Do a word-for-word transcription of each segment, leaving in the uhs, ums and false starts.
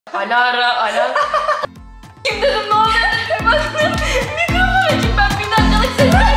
Alara, Alara. Kim dedim ne oluyor dedim. Mikrofonu açayım ben bir dakikalık sesler.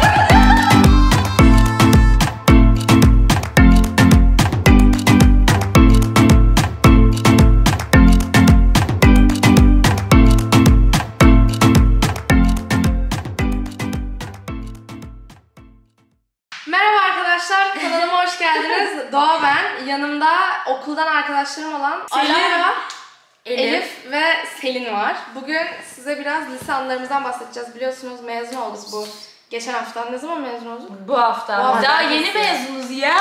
Merhaba arkadaşlar, kanalıma hoş geldiniz. Doğa ben, yanımda okuldan arkadaşlarım olan Alara, Elif. Elif ve Selin var. Bugün size biraz lise anılarımızdan bahsedeceğiz. Biliyorsunuz mezun olduk bu geçen hafta. Ne zaman mezun olduk? Bu hafta. Bu hafta. Daha yeni mezunuz ya.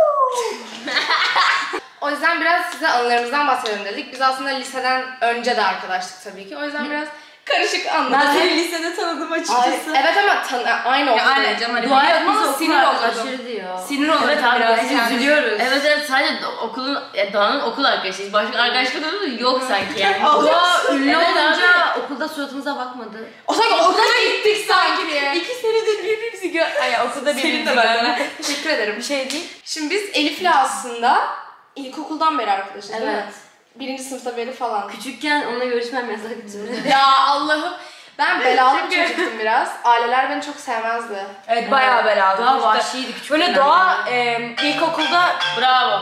O yüzden biraz size anılarımızdan bahsedelim dedik. Biz aslında liseden önce de arkadaştık tabii ki. O yüzden biraz karışık anladım. Ben seni lisede tanıdım açıkçası. Ay, evet ama tan aynı okulda. Aynen canım. Hani dua etmem ama sinir olurdum. diyor. Sinir olurdum Evet abi biraz. biz Yani. üzülüyoruz. Evet evet sadece okulun, ya Doğan'ın okul arkadaşıyız. Başka arkadaşlık da yok sanki yani. Doğa ünlü Evet olunca okulda suratımıza bakmadı. O sanki okula gittik sanki diye. İki senedir birbirimizi gör... Ay okulda birbirimizi Senin de ben. görmek. Teşekkür ederim. Bir şey değil. Şimdi biz Elif'le aslında ilkokuldan beri arkadaşız değil mi? Evet. Birinci sınıfta beri falan. Küçükken onunla görüşmem yasaktı. Ya Allah'ım. Ben belalı bir çocuktum biraz. Aileler beni çok sevmezdi. Evet bayağı belalı. Doğa İşte vahşiydi küçükken. Böyle Doğa e, ilkokulda... Bravo.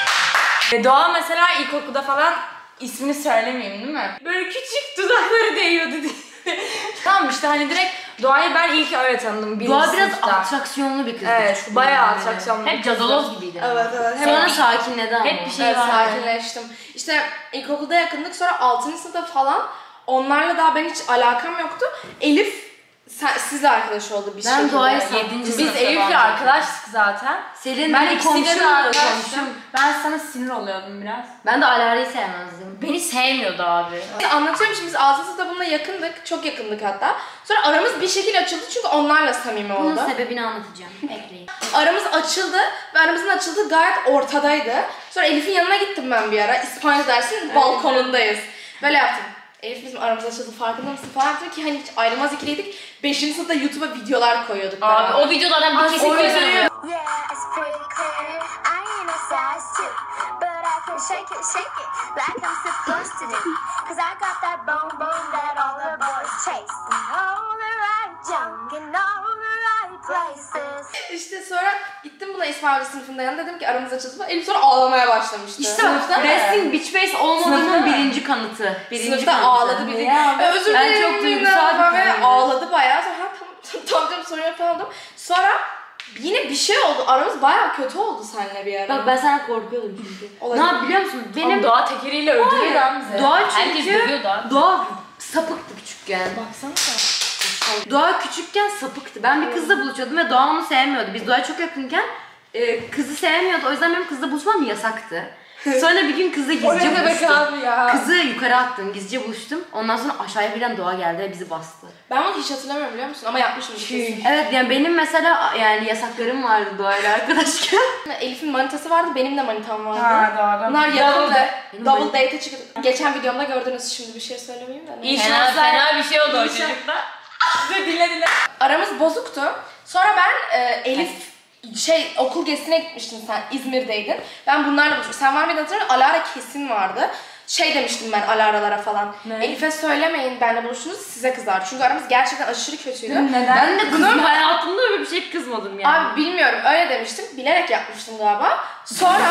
E, Doğa mesela ilkokulda falan ismini söylemeyeyim değil mi? Böyle küçük dudakları değiyordu diye. Tamam işte hani direkt Doğa'yı ben ilk öyle tanıdım. Doğa biraz sınıfta. atraksiyonlu bir kızdı. Evet küçükken bayağı yani. atraksiyonlu. Hep cadaloz gibiydi. Evet evet. Hep, Sonra sakinledi ama. hep bir şey evet, var. sakinleştim. İşte ilkokulda yakındık, sonra altıncı sınıfta falan onlarla daha ben hiç alakam yoktu. Elif sen, sizle arkadaş oldu bir Ben şekilde. Doğa'yı Yedinci Biz sınıfta Elif'le falan. arkadaştık zaten. Selin Ben benim ikisiyle komşum de da arkadaştım. komşum. Ben sana sinir oluyordum biraz. Ben de Alara'yı sevmezdim. Beni sevmiyordu abi. Anlatıyorum şimdi, biz altıncı sınıfta bununla yakındık. Çok yakındık hatta. Sonra aramız bir şekilde açıldı çünkü onlarla samimi oldu. Bunun sebebini anlatacağım. Bekleyin. Aramız açıldı ve aramızın açıldığı gayet ortadaydı. Sonra Elif'in yanına gittim ben bir ara. İspanyol dersinin balkonundayız. Böyle yaptım. Elif bizim aramız açıldı, farkında mısın falan dedim ki hani hiç ayrılmaz ikiliydik. Beşinci sınıfta YouTube'a videolar koyuyorduk. Abi beraber. o videolardan bir kesin o koysana. videoyu- Yeah, it's pretty clear. I ain't a size two, but I can shake it, shake it like I'm supposed to do. Cause I got that bone bone that all the boys chase. In all the right junk in all the right places. İşte sonra gittim buna İspanyolca sınıfında yanına, dedim ki aramız açıldı. Elif sonra ağlamaya başlamıştı. İşte resting bitch face olmadığının Sınıfta mı? birinci kanıtı. Birinci Sınıfta kanıtı. ağladı bir de. Ya, Ya özür ben dilerim. çok duygusal bir ve kızımdır. ağladı bayağı. Sonra ha, tamam tamam tamam sorun yok falan oldum. Sonra yine bir şey oldu. Aramız bayağı kötü oldu seninle bir ara. Bak ben sana korkuyordum çünkü. Olabilir. Ne yap biliyor musun? Benim Benim Doğa tekeriyle öldürüyor lan bizi. Doğa Herkes çünkü dövüyordu abi. Doğa sapıktı küçükken. Baksana sen. Doğa küçükken sapıktı. Ben bir kızla buluşuyordum ve Doğa onu sevmiyordu. Biz Doğa'ya çok yakınken e, kızı sevmiyordu. O yüzden benim kızla buluşmam yasaktı. Sonra bir gün kızla O gizlice ne demek buluştum. abi ya? Kızı yukarı attım, gizlice buluştum. Ondan sonra aşağıya birden Doğa geldi ve bizi bastı. Ben bunu hiç hatırlamıyorum biliyor musun? Ama yapmışım kesin. Evet yani benim mesela yani yasaklarım vardı Doğa'yla arkadaşken. Elif'in manitası vardı, benim de manitam vardı. Ha doğru. Bunlar yakındı. Benim Double manit- date'e çıktık. Geçen videomda gördünüz, şimdi bir şey söylemeyeyim de. İyi Fena, şanslar. fena bir şey oldu o İnşallah. çocukta. Dur dinle dinle. Aramız bozuktu. Sonra ben e, Elif şey okul gezisine gitmiştin sen, İzmir'deydin. Ben bunlarla buluştum. Sen var mıydın hatırlamıyorum. Alara kesin vardı. Şey demiştim ben Alara'lara falan. Ne? Elif'e söylemeyin benimle buluştunuz, size kızar. Çünkü aramız gerçekten aşırı kötüydü. Neden? Ben de Kızım hayatımda öyle bir şey kızmadım yani. Abi bilmiyorum, öyle demiştim. Bilerek yapmıştım galiba. Sonra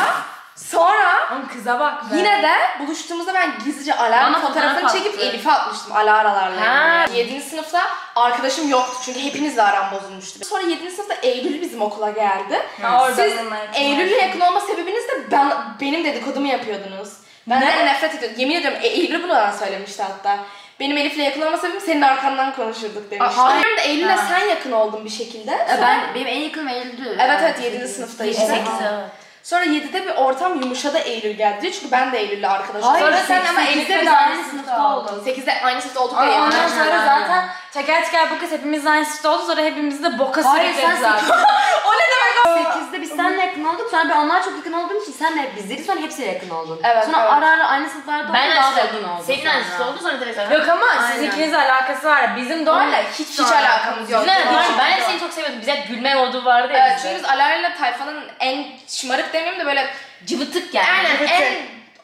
sonra Oğlum kıza bak be. yine de buluştuğumuzda ben gizlice Alara'nın Bana fotoğrafını fotoğraf çekip attı. Elif'e atmıştım Alara'larla. Ha. Yani. yedinci sınıfta arkadaşım yoktu çünkü hepinizle aram bozulmuştu. Sonra yedinci sınıfta Eylül bizim okula geldi. Ha, oradan Siz onlar için Eylül'le var. yakın olma sebebiniz de ben, benim dedikodumu yapıyordunuz. Benden nefret ediyordum. Yemin ediyorum e, Eylül bunu bana söylemişti hatta. Benim Elif'le yakın olma sebebim senin arkandan konuşurduk demişti. Aha. Benim de Eylül'le Ha. sen yakın oldun bir şekilde. E, Sonra- ben benim en yakınım Eylül'dü. Evet evet yedinci sınıfta işte. sekiz evet. Sonra yedide bir ortam yumuşadı, Eylül geldi. Çünkü ben de Eylül'le arkadaşım. Hayır, Sonra sen ama sekizde Elif'le biz de aynı aynı sınıfta sınıfta olduk. oldun. sekizde aynı sınıfta olduk da Ama yani. ondan sonra Aynen. zaten teker teker bu kız hepimiz aynı sınıfta oldu, sonra hepimiz de boka Hayır sürükledi sen zaten. sekizde. O ne demek o? sekizde biz seninle yakın olduk. Sonra ben onlar çok yakın olduğum için senle hep bizleri sonra hepsiyle yakın oldun. Evet, Sonra evet. ara ara aynı sınıflarda Ben olduk, daha da aynı yakın olduk. Senin aynı sonra. sınıfta oldu sonra direkt. Yok ama Aynen. sizin ikinizle alakası var. Bizim Doğan'la hiç, Hiç alakamız yok. Bizimle Hiç ben, ben hep yok. seni çok seviyordum. Bize hep gülme modu vardı ya Evet, bizde. çünkü biz Alara'yla tayfanın en şımarık demeyeyim de böyle Cıvıtık yani. aynen Cıvıtık. en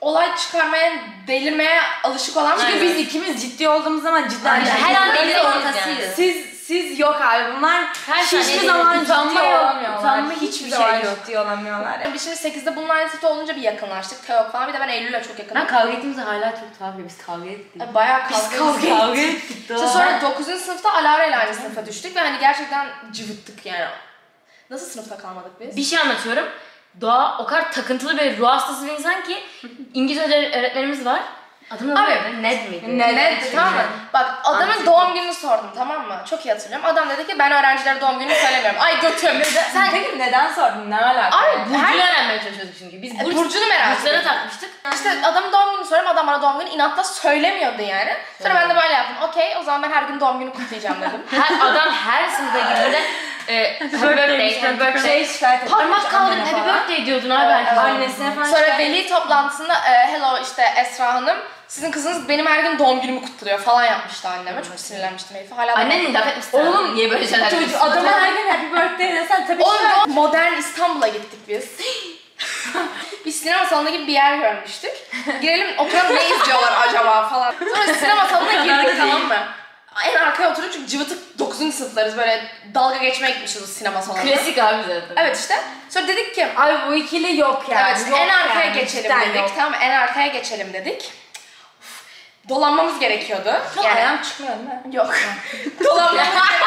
olay çıkarmaya, delirmeye alışık olan Çünkü bir biz ikimiz ciddi olduğumuz zaman cidden Aynen. her an Biz deli de ortasıyız. ortasıyız. Siz siz yok abi bunlar Her hiçbir saniye zaman deli. ciddi Utanma yok, olamıyorlar. utanma Hiçbir hiçbir zaman şey yok. ciddi olamıyorlar. Bir şey sekizde bunun aynı site olunca bir yakınlaştık. Teok falan. Bir de ben Eylül'le çok yakınım. Ben kavga ettiğimizde hala çok tuhaf ya. Biz kavga ettik. Ay, Bayağı kavga, kavga ettik. Kavga ettik. İşte Doğa. sonra dokuzuncu sınıfta Alara ile aynı sınıfa düştük ve hani gerçekten cıvıttık yani. Nasıl sınıfta kalmadık biz? Bir şey anlatıyorum. Doğa o kadar takıntılı ve ruh hastası bir insan ki İngilizce öğretmenimiz var. Adını Abi, neydi? Ned miydi? Ne ne tamam mı? Bak adamın Antik. doğum gününü sordum tamam mı? Çok iyi hatırlıyorum. Adam dedi ki ben öğrencilere doğum gününü söylemiyorum. Ay götüm. Sen peki neden sordun? Ne alaka? Abi Burcu'nu her... öğrenmeye çalışıyorduk çünkü. Biz E, burç, Burcu'nu merak burçlara ettim. takmıştık. İşte adamın doğum gününü soruyorum, adam bana doğum günü inatla söylemiyordu yani. Sonra ben de böyle yaptım. Okey, o zaman ben her gün doğum günü kutlayacağım dedim. Her adam her sınıfa girdiğinde e, happy birthday, happy birthday. Şey şikayet etmiş Parmak kaldırıp annene happy falan. birthday diyordun abi herkese. Annesine falan Sonra şikayet- veli toplantısında e, hello işte Esra Hanım, sizin kızınız benim her gün doğum günümü kutluyor falan yapmıştı anneme. Çok sinirlenmiştim Elif'e. Hala Annen laf etmişsin. Oğlum, niye böyle şeyler Çocuk yapıyorsun? adama her gün happy birthday desen tabii Oğlum şikayet- o modern İstanbul'a gittik biz. Bir sinema salonu gibi bir yer görmüştük. Girelim oturalım ne izliyorlar acaba falan. Sonra sinema salonuna girdik tamam mı? En arkaya oturduk çünkü cıvıtık dokuzuncu sınıflarız böyle dalga geçmeye gitmişiz o sinema salonuna. Klasik abi zaten. Evet işte. Sonra dedik ki Abi bu ikili yok yani. evet yok en arkaya yani, geçelim cidden dedik. yok. Tamam mı? En arkaya geçelim dedik. Uf, dolanmamız gerekiyordu. Yani. Yani Ayağım çıkmıyor değil mi? yok. dolanmamız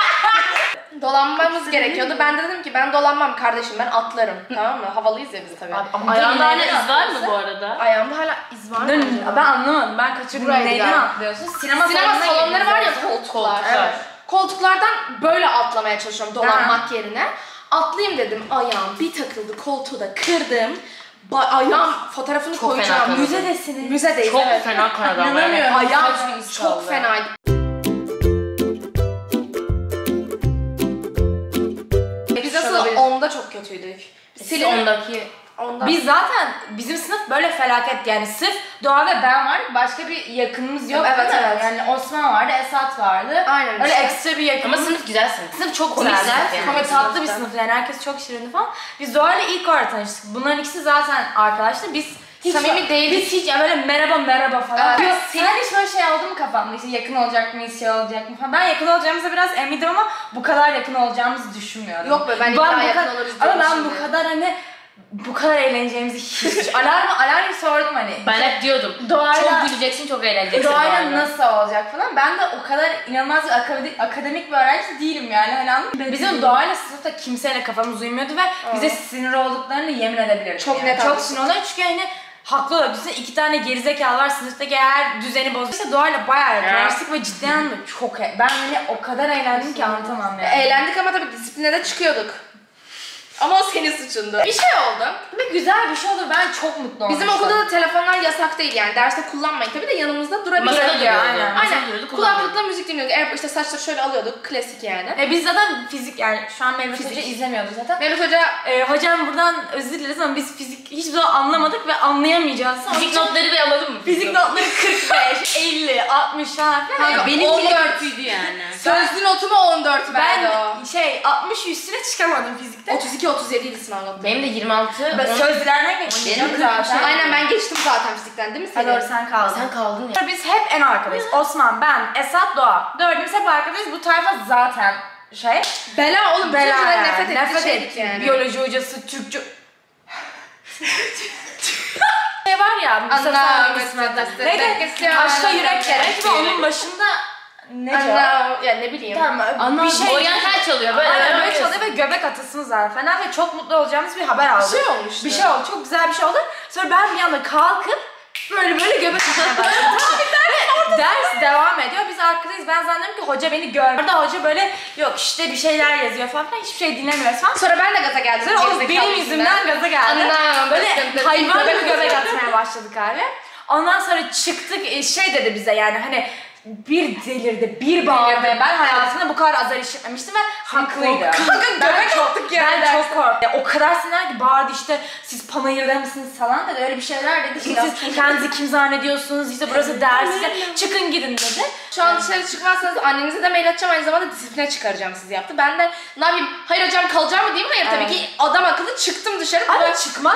dolanmamız gerekiyordu. Ben de dedim ki ben dolanmam kardeşim ben atlarım. Tamam mı? Havalıyız ya biz tabii. Ama ayağında hala neyden iz var mı atlıyorsun? bu arada? Ayağımda hala iz var mı? Dur, acaba? ben anlamadım. Ben kaçırdım. Buraydı Neyden galiba. atlıyorsun? Sinema, Sinema salonuna salonları var ya gidiyorsun. koltuklar. Koltuklar. Evet. Koltuklardan böyle atlamaya çalışıyorum dolanmak yerine. Atlayayım dedim ayağım bir takıldı koltuğu da kırdım. Ba- ayağım fotoğrafını Çok fena koyacağım. kanadı. Müzedesiniz. Müzedeyiz Çok evet. fena kanadı ama yani. İnanamıyorum. Ayağım Kaç gün iz çok kaldı. fenaydı. Biz asıl onda çok kötüydük. Siz Selin ondaki onda. Biz zaten bizim sınıf böyle felaket yani sırf Doğa ve ben vardık başka bir yakınımız yok Evet, değil mi? evet. Yani Osman vardı, Esat vardı. Aynen Öyle işte. ekstra bir yakınımız. ama sınıf güzel sınıf. Sınıf çok Komik güzeldi. sınıf yani. Komik tatlı bir Sınıfta. sınıf yani herkes çok şirindi falan. Biz Doğa'yla ilk orada tanıştık. Bunların ikisi zaten arkadaştı. Biz hiç Samimi değildik. Biz hiç ya böyle merhaba merhaba falan. Evet. Yok, sen hiç böyle şey oldu mu kafamda işte yakın olacak mıyız şey olacak mı falan. Ben yakın olacağımıza biraz emindim ama bu kadar yakın olacağımızı düşünmüyorum. Yok be, ben illa bu yakın kadar- oluruz Ama diyorum ben şimdi. bu kadar hani bu kadar eğleneceğimizi hiç... Alarmı, alarmı sordum hani. Ben hep diyordum. Doğayla- Çok güleceksin, çok eğleneceksin. Doğayla Doğayla. nasıl olacak falan. Ben de o kadar inanılmaz bir akademik, akademik bir öğrenci değilim yani. Hani anladın mı? Bizim Doğayla sınıfta kimseyle kafamız uymuyordu ve bize sinir olduklarını yemin edebilirim. Çok yani. net Çok haklısın. sinir oluyor çünkü hani haklı olarak düşünsene iki tane gerizekalı var sınıftaki her düzeni bozuyor. İşte Doğayla bayağı yaklaştık ve ciddi anlamda çok e- ben hani o kadar eğlendim ki anlatamam yani. Eğlendik ama tabii disipline de çıkıyorduk. Ama o senin suçundu. Bir şey oldu. Ve güzel bir şey olur ben çok mutlu olmuştum. Bizim okulda da telefonlar yasak değil yani. Derste kullanmayın. Tabii de yanımızda durabilir. Masada duruyordu. aynen. Masada Aynen. duruyordu, Kulaklıkla müzik dinliyorduk. Eğer işte saçları şöyle alıyorduk. Klasik yani. E biz zaten fizik yani şu an Mehmet Fizik. Hoca izlemiyordu zaten. Mehmet Hoca Ee, hocam buradan özür dileriz ama biz fizik hiçbir zaman anlamadık ve anlayamayacağız. Fizik notları bir alalım mı? Fizik notları kırk beş, elli, altmış falan filan. Kanka, Benim bile on dört. kötüydü yani. sözlü notumu on dört Ben verdi o. şey altmış üstüne çıkamadım fizikte. otuz iki otuz yedi sınav notu. Benim de yirmi altı. Ben on- sözlerden geçtim Benim zaten. Aynen ben geçtim zaten fizikten değil mi Ha, Selin? doğru sen kaldın. Sen kaldın ya. Sonra biz hep en arkadayız. Osman, ben, Esat, Doğa. Dördümüz hep arkadayız. Bu tayfa zaten şey. Bela oğlum. Bela Bela yani. nefret ettiği Nefret şeydik ettim. yani. Biyoloji hocası, Türkçe... şey var ya, Mustafa Anna, Hangis'in adı? Mustafa, Neydi? Mustafa, Aşka yürek Mustafa, gerek ve onun başında... Ne diyor? Anna, ya ne bileyim. Tamam, Ana, bir şey... Oryantal çalıyor böyle. Aynen böyle böyle çalıyor ve göbek atasımız var falan ve çok mutlu olacağımız bir haber aldık. Bir şey olmuştu. Bir şey oldu, çok güzel bir şey oldu. Sonra ben bir anda kalkıp böyle böyle göbek atmaya başladım. Ve ders devam ediyor. Biz arkadayız. Ben zannediyorum ki hoca beni gördü. Orada hoca böyle yok işte bir şeyler yazıyor falan filan. Hiçbir şey dinlemiyoruz falan. Sonra ben de gaza geldim. Sonra o gerizekalı benim yüzümden gaza geldi. Anam, Böyle bakın, hayvan göbek gibi göbek atıyor. atmaya başladık abi. Ondan sonra çıktık e, şey dedi bize yani hani bir delirdi, bir bağırdı. Ben hayatımda bu kadar azar işitmemiştim ve haklıydı. Kanka Ben göbek çok, attık yani ben çok korktum. O kadar sinirler ki bağırdı işte siz panayırda mısınız falan dedi. Öyle bir şeyler dedi. İşte siz kendinizi kim zannediyorsunuz? İşte burası ders size. Çıkın gidin dedi. Şu an dışarı çıkmazsanız annenize de mail atacağım, aynı zamanda disipline çıkaracağım sizi yaptı. Ben de ne yapayım, hayır hocam kalacağım mı diyeyim, hayır tabii Evet. ki adam akıllı çıktım dışarı. Ama Böyle çıkmazsın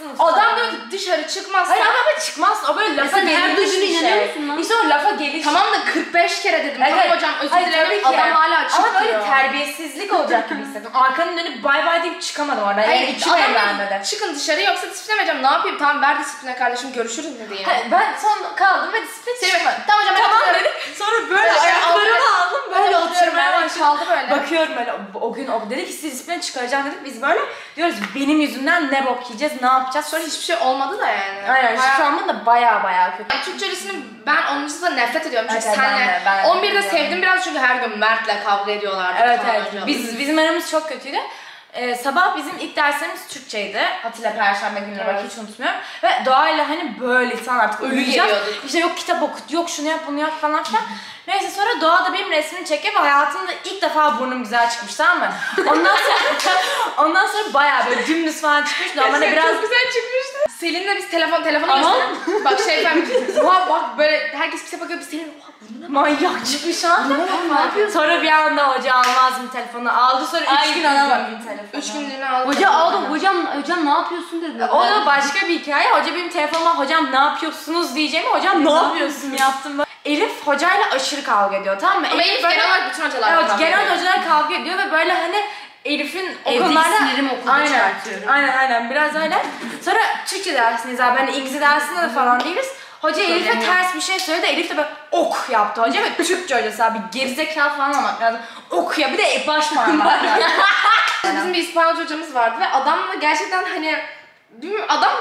sınıfta. Adam diyor ki dışarı çıkmazsan. Hayır ama çıkmaz. O böyle lafa sen her gelmiş duyduğuna bir inanıyor şey. musun lan? İşte o lafa geliş. Tamam da kırk beş kere dedim. Evet, Tamam hocam özür hayır, dilerim. tabii ki. Adam hala açık Ama böyle diyor. terbiyesizlik olacak gibi hissettim. Arkanın dönüp bay bay deyip çıkamadım orada. Hayır, Yani iki içim adam evlenmedi. dedi, çıkın dışarı yoksa disiplinlemeyeceğim. Ne yapayım? Tamam ver disipline kardeşim görüşürüz mi diyeyim. Hayır, ben son kaldım ve disiplin Seni çıkmadı. tamam hocam ben Tamam oturuyorum. dedim. Sonra böyle Böyle ayaklarımı aldım. Böyle Böyle oturuyorum oturmaya ben başladım. kaldı böyle. Bakıyorum böyle o, o gün o dedi ki siz disiplin çıkaracağım dedik. Biz böyle diyoruz benim yüzümden ne bok yiyeceğiz, ne yapacağız? Sonra Sonra hiçbir şey olmadı da yani. aynen Bayağı- şu an da baya baya kötü. Yani Türkçe öğretisini ben onuncu sınıfta nefret ediyorum çünkü Evet, ben senle. de, ben de on birde biliyorum. sevdim biraz çünkü her gün Mert'le kavga ediyorlardı. Evet falan evet. hocam. Biz bizim aramız çok kötüydü. Ee, sabah bizim ilk derslerimiz Türkçeydi. Atilla Perşembe günleri bak Evet. hiç unutmuyorum. Ve doğayla hani böyle insan artık Ölü uyuyacak. geliyorduk. İşte yok kitap okut, yok şunu yap bunu yap falan filan. Neyse sonra Doğa da benim resmini çekiyor ve hayatımda ilk defa burnum güzel çıkmış, tamam mı? Ondan sonra ondan sonra bayağı böyle dümdüz falan çıkmış. Normalde biraz Çok güzel çıkmıştı. Selin'le biz telefon telefonu Ama- gösterdik. Bak şey efendim. Oha bak böyle herkes bize bakıyor biz Selin oha burnuna manyak çıkmış ha. ne yapıyorsun? Sonra bir anda hoca almaz mı telefonu? Aldı sonra üç Ay, gün alamadım telefonu. Üç günlüğüne aldım. Hoca aldım. Hocam hocam ne yapıyorsun dedi. O da başka bir hikaye. Hoca benim telefonuma hocam ne yapıyorsunuz diyeceğimi hocam ne yapıyorsun yaptım ben. Elif hocayla aşırı kavga ediyor, tamam mı? Ama Elif genel olarak bütün hocalarla Evet, kavga genel ediyor. hocalar kavga ediyor ve böyle hani Elif'in o Evdeki konularda... sinirimi okulda aynen, çıkartıyorum. aynen aynen biraz öyle. Sonra Türkçe dersindeyiz abi, hani İngilizce dersinde de falan değiliz. Hoca Elif'e Problemi yok. ters bir şey söyledi, Elif de böyle ok yaptı hoca ve Türkçe hocası abi gerizekalı falan olmak lazım. Ok ya bir de baş parmak yani. Bizim bir İspanyolca hocamız vardı ve adamla gerçekten hani bilmiyorum adam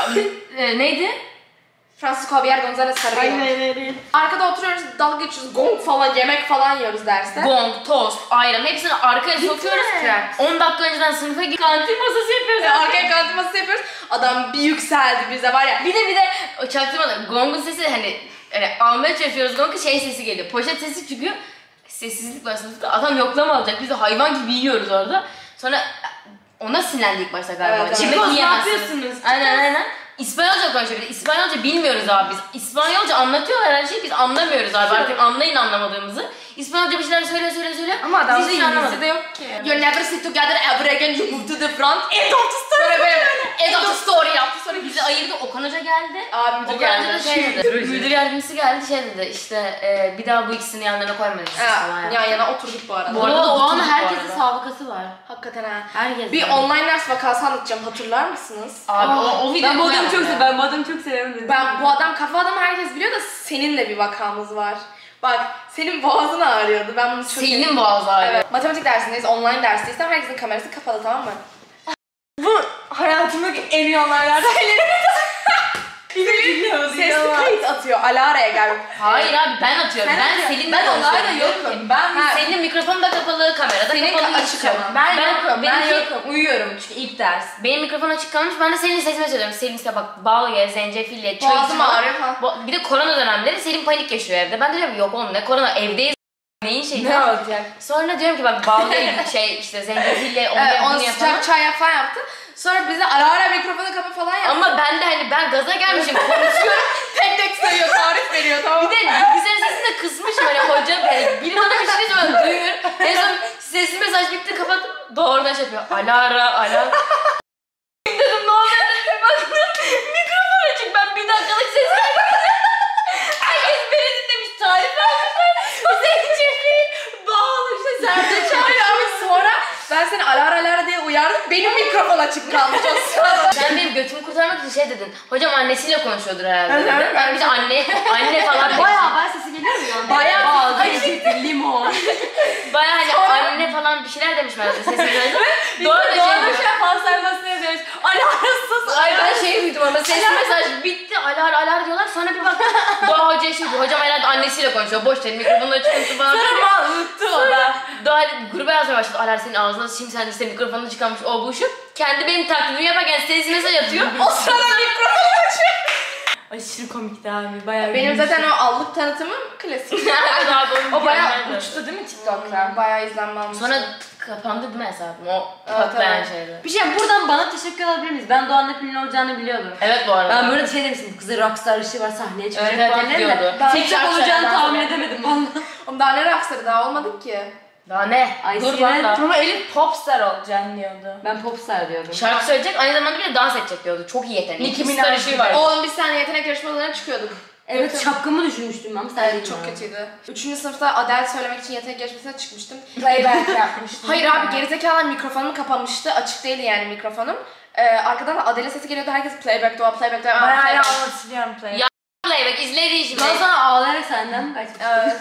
Ee, neydi? Francisco Javier González Carrillo. Arkada oturuyoruz dalga geçiyoruz gong falan yemek falan yiyoruz derste. Gong, tost, ayran hepsini arkaya sokuyoruz. mi? on dakika önceden sınıfa gidip kantin masası yapıyoruz. Ve arkaya kantin masası yapıyoruz. Adam bir yükseldi bize var ya. Bir de bir de o çaktırmadan gongun sesi hani, hani almaya çalışıyoruz gongu şey sesi geliyor. Poşet sesi çıkıyor. Sessizlik var sınıfta. Adam yoklama alacak. Biz de hayvan gibi yiyoruz orada. Sonra ona sinirlendi ilk başta galiba. Evet, evet. Yemek Chicos, ne yiyemezsiniz. yapıyorsunuz? Aynen aynen. İspanyolca konuşuyor. Bir de İspanyolca bilmiyoruz abi biz. İspanyolca anlatıyorlar her şeyi biz anlamıyoruz abi. Artık anlayın anlamadığımızı. İspanyolca bir şeyler söyle söyle söyle. Ama adamda Biz hiç anlamadık. İngilizce de yok ki. You never sit together ever again, you move to the front. End of the story. Sonra böyle end of the story yaptı. Sonra Bizi bizi ayırdı. Okan Hoca geldi. Abi müdür Okan Hoca da geldi. şey dedi. Müdür yardımcısı geldi şey dedi. İşte e, bir daha bu ikisini yanlarına koymayacaksınız falan Ha, yani. yan yana oturduk bu arada. Bu arada da Doğan'ın oturduk bu herkesin arada. sabıkası var. Hakikaten ha. Herkes. Bir online ders vakası anlatacağım hatırlar mısınız? Abi o, o videoyu Ben bu adamı koyamam çok ya. seviyorum. Ben bu adamı çok seviyorum dedim. Ben bu adam kafa adamı herkes biliyor da seninle bir vakamız var. Bak senin boğazın ağrıyordu. Ben bunu çok Selin'in boğazı ağrıyor. Evet. Matematik dersindeyiz, online dersteyiz. Herkesin kamerası kapalı tamam mı? Bu hayatımdaki en iyi olaylardan. Sesli kayıt atıyor. Alara'ya gel. Hayır abi ben atıyorum. Sen ben atıyorsun. Selin'le Ben konuşuyorum. onlarla Diyorum yokum. ki, Ben- ha, Selin'in mikrofonu da kapalı, kamera da Senin kapalı. açık hiçbir şey yok. ama. Ben, yokum, ben benimki- yokum. Uyuyorum çünkü ilk ders. Benim mikrofon açık kalmış. Ben de Selin'in sesini söylüyorum. Selin işte bak bal ye, zencefil ye, çay Boğazım iç falan. ağrıyor falan. Bu- Bir de korona dönemleri Selin panik yaşıyor evde. Ben de diyorum ki, yok oğlum ne korona evdeyiz. Neyin şeyi Ne falan. olacak? Sonra diyorum ki bak bal ye, şey işte zencefille onu Evet, ye, onu bunu ye falan. sıcak çay yap falan yaptı. Sonra bize ara ara mikrofonu kapa falan yaptı. Ama ben de hani ben gaza gelmişim konuşuyorum. tek tek sayıyor, tarif veriyor tamam. Bir de bilgisayar sesini de kısmışım hani hoca hani biri bana bir şey söylüyor duyuyorum. En son sesli mesaj bitti kapattım. Doğrudan şey yapıyor. Alara alara. Dedim ne oluyor dedim baktım. Mikrofon açık ben bir dakikalık ses verdim. Herkes beni dinlemiş tarif vermişler. Zencefil bağlı işte zerdeçal. Hayır abi sonra ben seni alara alara diye uyardım. Benim mikrofon açık kalmış o sırada. Sen benim götümü kurtarmak için şey dedin. Hocam annesiyle konuşuyordur herhalde Hı hı. dedin. Ben bir de anne, anne falan dedim. Bayağı bayağı sesi geliyor mu yani? Bayağı Bal, sesi- zencefil, limon. Baya hani anne falan bir şeyler demiş ben de sesini duydum. Doğru da şey Doğru diyor. şey fal sayfasına yazıyoruz. Alarasız. Ay ben şey duydum ama sesli mesaj bitti alar alar diyorlar sonra bir baktım Doğa Hoca'ya şey diyor hocam herhalde annesiyle konuşuyor boş verin mikrofonu açık konuşuyor falan. Sonra mal unuttu o da. Doğa gruba yazmaya başladı alar senin ağzına şimdi sen işte mikrofonunu çıkarmış o bu şu. Kendi benim taklidimi yaparken sesli mesaj atıyor. O sırada mikrofon açıyor. Aşırı komikti abi bayağı. Benim gülmüştüm. zaten o allık tanıtımım klasik. O bayağı uçtu değil mi TikTok'ta? Bayağı izlenme almış. Sonra kapandı değil mi hesabım o Evet, patlayan evet. şeydi. Bir şey buradan bana teşekkür alabilir miyiz? Ben Doğan'ın hep ünlü olacağını biliyordum. Evet bu arada. Ben böyle şey demiştim, kızı rockstar ışığı var sahneye çıkacak Evet, evet, falan dedim de. diyordu. Ben TikTok hiç olacağını akşamdan tahmin sonra- edemedim valla. Oğlum daha ne rockstarı daha olmadık ki. Daha ne? Ay, Dur Sinem- lan daha. Ama Elif popstar olacaksın diyordu. Ben popstar diyordum. Şarkı söyleyecek, aynı zamanda bir de dans edecek diyordu. Çok iyi yeteneği. Nicki İki Minaj star ışığı var. Oğlum biz seninle yetenek yarışmalarına çıkıyorduk. Evet, şapkamı düşürmüştüm ben. Sen Evet, çok kötüydü. Üçüncü sınıfta Adele söylemek için yetenek yarışmasına çıkmıştım. Playback yapmıştım. Hayır abi, gerizekalı mikrofonum kapanmıştı. Açık değildi yani mikrofonum. Ee, arkadan da Adele sesi geliyordu. Herkes playback doğa, playback doğa. Bayağı iyi playback. anlatıyorum playback. Ya playback izlediği şimdi. Ben sonra ağlayarak senden kaçmıştım. Evet.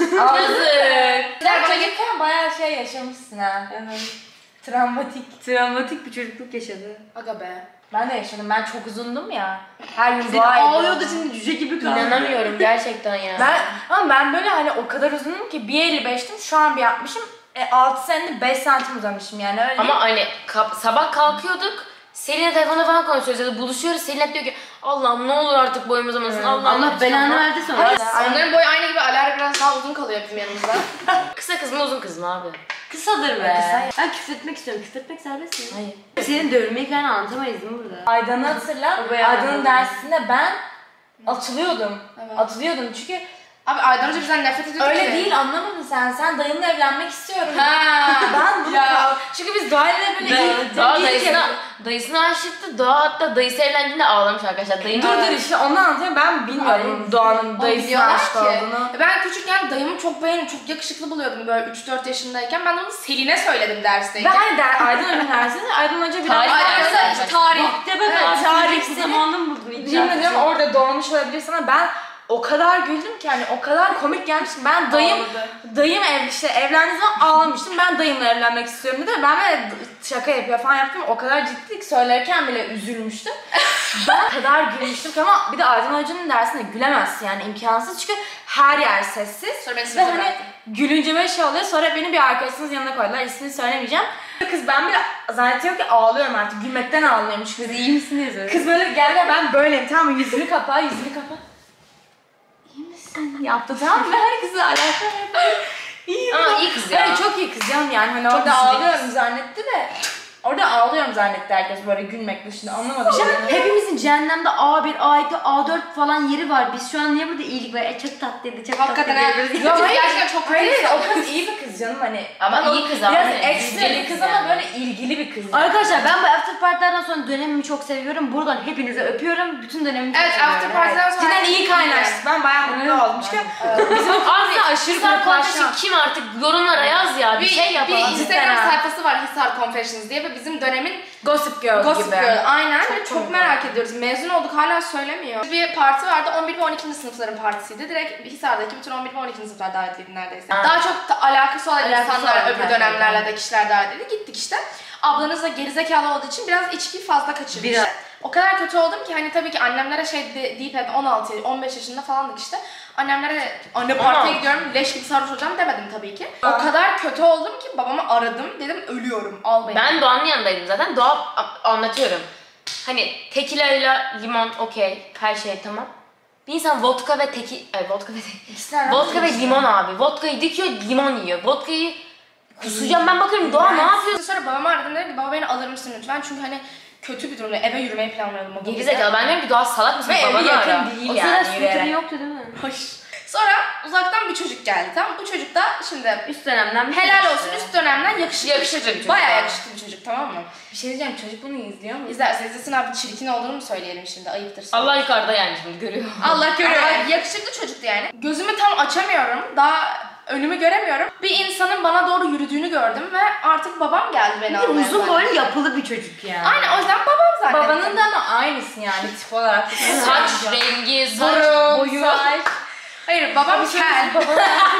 Yazık. Sen çocukken bayağı şey yaşamışsın ha. Evet. Travmatik. Travmatik bir çocukluk yaşadı. Aga be. Ben de yaşadım. Ben çok uzundum ya. Her gün Seni dua ediyordum. ağlıyordu şimdi cüce gibi kaldı. İnanamıyorum gerçekten ya. Ben, ama ben böyle hani o kadar uzundum ki bir elli beştim, şu an bir yapmışım. E, altı senede beş santim uzamışım yani öyle. Ama hani kap- sabah kalkıyorduk. Selin'e telefonda falan konuşuyoruz ya da buluşuyoruz. Selin hep diyor ki Allah'ım ne olur artık boyum uzamasın. Allah'ım Allah lütfen." belanı verdi sonra. Aynen. Onların boyu aynı gibi, Alara biraz daha uzun kalıyor bizim yanımızda. Kısa kız mı uzun kız mı abi? Kısadır be. Kısa. Ben küfretmek istiyorum. Küfretmek serbest mi? Hayır. Senin dövülmeyi falan anlatamayız değil mi burada? Aydan'ı hatırla. O bayağı Aydan'ın anladım. dersinde ben atılıyordum. Evet. Atılıyordum çünkü Abi Aydan Hoca bizden nefret ediyordu öyle ki. değil, anlamadın sen. Sen dayımla evlenmek istiyorum. Ha. Ben bunu Ya. kal- Çünkü biz Doğayla böyle Da- ilk, Doğa ilk dayısına, yapı- dayısına aşıktı. Doğa hatta dayısı evlendiğinde ağlamış arkadaşlar. Dayım Dur dur işte onu anlatıyorum. Ben bilmiyorum Doğan'ın Oğlum dayısına diyorlar aşık ki, olduğunu. ben küçükken dayımı çok beğenip çok yakışıklı buluyordum böyle üç dört yaşındayken. Ben de onu Selin'e söyledim Ve dersteyken. hani der, Aydın Hoca'nın dersinde Aydın Hoca biraz... Tarih Arkadaşlar dersi. tarih. Vakte bak Evet, abi. tarih Tarih seni- zamanım buldum. Yemin ediyorum orada doğmuş olabilir sana. Ben o kadar güldüm ki hani o kadar komik gelmiş ki ben dayım Ağladı. dayım ev işte evlendiği zaman ağlamıştım. Ben dayımla evlenmek istiyorum dedi. Ben böyle şaka yapıyor falan yaptım. O kadar ciddi ki söylerken bile üzülmüştüm. Ben o kadar gülmüştüm ki ama bir de Aydın Hoca'nın dersinde gülemezsin yani imkansız çünkü her yer sessiz. Sonra beni Ve sınıfta hani bıraktı. gülünce böyle şey oluyor. Sonra beni bir arkadaşınız yanına koydular. İsmini söylemeyeceğim. Kız ben bile zannediyor ki ağlıyorum artık. Gülmekten ağlıyormuş. Kız iyi misiniz? Kız böyle gel gel ben böyleyim tamam mı? Yüzünü kapa, yüzünü kapa. İyi misin? Yaptı tamam mı? Herkese alakalı yapıyor. İyiyim. Ama iyi kız ya. Hayır çok iyi kız canım yani. Hani Çok orada güzel ağlıyorum zannetti de. Orada ağlıyorum zannetti herkes böyle gülmek dışında. Anlamadım. yani. Hepimizin cehennemde A bir, A iki, A dört falan yeri var. Biz şu an niye burada iyilik var? E çok tatlıydı, çok Hakikaten tatlıydı. ha. Yok, hayır. Gerçekten çok Hayır kötü. o kız iyi bir kız canım hani. Ama o iyi kız ama biraz hani ekstra bilgili bir kız kız ama yani. böyle ilgili bir kız. Arkadaşlar ben bu after party'lerden sonra dönemimi çok seviyorum. Buradan hepinize öpüyorum. Bütün dönemimi çok Evet, seviyorum. after party'den sonra Cidden iyi kaynaştık. Ben bayağı mutlu oldum. Çünkü bizim okulumuzda aşırı Hisar gruplaşan. Confession kim artık yorumlara yaz ya bir, Bir, şey bir yapalım. Instagram ha. sayfası var Hisar Confessions diye ve bizim dönemin Gossip Girl Gossip gibi. Girl. Aynen. Çok Çok, komik merak ediyoruz. Mezun olduk hala söylemiyor. Bir parti vardı. on bir ve on ikinci sınıfların partisiydi. Direkt Hisar'daki bütün on bir ve on ikinci sınıflar davetliydi neredeyse. Ha. Daha çok da alakası olan Alakası insanlar olan öbür tercih dönemlerle eden. de kişiler davetliydi. Gittik işte. Ablanız da gerizekalı olduğu için biraz içki fazla kaçırmış. Biraz. O kadar kötü oldum ki hani tabii ki annemlere şey de, deyip hep on altı on beş yaşında falandık işte. Annemlere anne partiye Ama- gidiyorum leş gibi sarhoş olacağım demedim tabii ki. O kadar kötü oldum ki babamı aradım dedim ölüyorum al beni. Ben Doğan'ın yanındaydım zaten. Doğa a- anlatıyorum. Hani tekila ile limon okey her şey tamam. Bir insan vodka ve teki... Ay vodka ve teki... Vodka ve limon abi. Vodkayı dikiyor, limon yiyor. Vodkayı kusacağım ben bakıyorum Doğa ne yapıyorsun? Sonra babamı aradım dedim ki baba beni alır mısın lütfen çünkü hani kötü bir durumda eve yürümeyi planlıyordum. o gece. Gerizekalı ben diyorum ki Doğa salak mısın? Ve evi Babanı yakın ara. değil O sırada yani. scooter'ın yürüyerek. yoktu değil mi? Hoş. Sonra uzaktan bir çocuk geldi tamam mı? Bu çocuk da şimdi Üst dönemden bir helal çocuk olsun işte. üst dönemden yakışıklı, Yakışıklı bir çocuk. Bayağı yakışıklı bir çocuk tamam mı? Bir şey diyeceğim çocuk bunu izliyor mu? İzlerse izlesin abi çirkin olduğunu mu söyleyelim şimdi ayıptır. sonra. Allah yukarıda yani şimdi görüyor. Allah görüyor. Yakışıklı çocuktu yani. Gözümü tam açamıyorum. Daha önümü göremiyorum. Bir insanın bana doğru yürüdüğünü gördüm ve artık babam geldi beni Bir de almaya. uzun zaten. boylu yapılı bir çocuk yani. Aynen o yüzden babam zannettim. Babanın da ama aynısın yani tip olarak. Saç rengi, saç Burun, boyu. saç. Hayır babam Tabii kel. canım,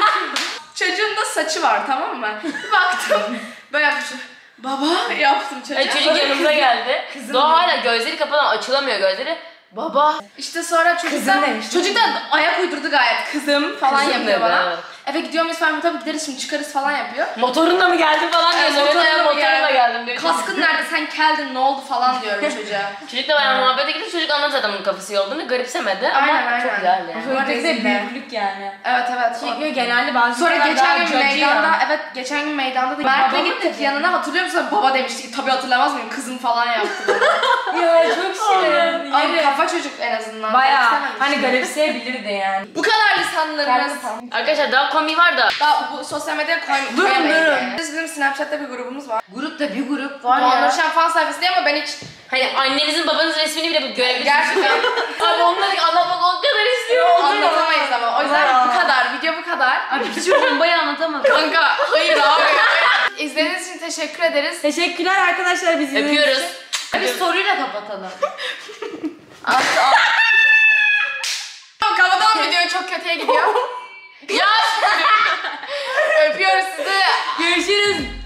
Çocuğun da saçı var tamam mı? Bir baktım böyle yapmışım. Baba yaptım çocuğa. E, çocuk yanımıza geldi. Doğa hala gözleri kapalı açılamıyor gözleri. Baba. İşte sonra çocuk Kızım da, demiş. çocuk da ayak uydurdu gayet. Kızım falan Kızım yapıyor dedi, bana. evet. Eve gidiyor muyuz falan tabii gideriz şimdi çıkarız falan yapıyor. Motorunla mı geldin falan diyor. Evet, Sonra motorla ben mı motorla geldin? geldim diyor. Kaskın nerede sen keldin ne oldu falan diyorum çocuğa. Çocukla bayağı muhabbete gidip çocuk anladı adamın kafası iyi olduğunu garipsemedi Aynen, ama aynen. çok güzeldi yani. Çocukta rezil de be. büyüklük yani. Evet evet. Çünkü genelde bazı Sonra şeyler daha geçen gün judgy meydanda, ya. evet geçen gün meydanda da Mert'le Baba mı gittik dedi? yanına hatırlıyor musun? Baba demişti ki tabii hatırlamaz mıyım kızım falan yaptı bana. Ya çok şirin. Ama Yeri. kafa çocuk en azından. Bayağı Garipsememiş. hani garipseyebilirdi yani. Bu kadar lisanlarımız. Arkadaşlar daha komiği var da. Daha bu sosyal medyaya koy Durun, koyamayız durun. yani. Bizim Snapchat'ta bir grubumuz var. Grupta bir grup var Doğan ya. Nurşen fan sayfası diye ama ben hiç Hani annenizin babanızın resmini bile bu görebilirsiniz. gerçekten Abi onları anlatmak o kadar istiyorum. anlatamayız ama. O yüzden bu kadar. Video bu kadar. Abi hiç bombayı anlatamadım. Kanka hayır abi. İzlediğiniz için teşekkür ederiz. Teşekkürler arkadaşlar bizi izlediğiniz Öpüyoruz. için. Bir soruyla kapatalım. Kapatalım videoyu, çok kötüye gidiyor. Ya Öpüyoruz sizi. Görüşürüz.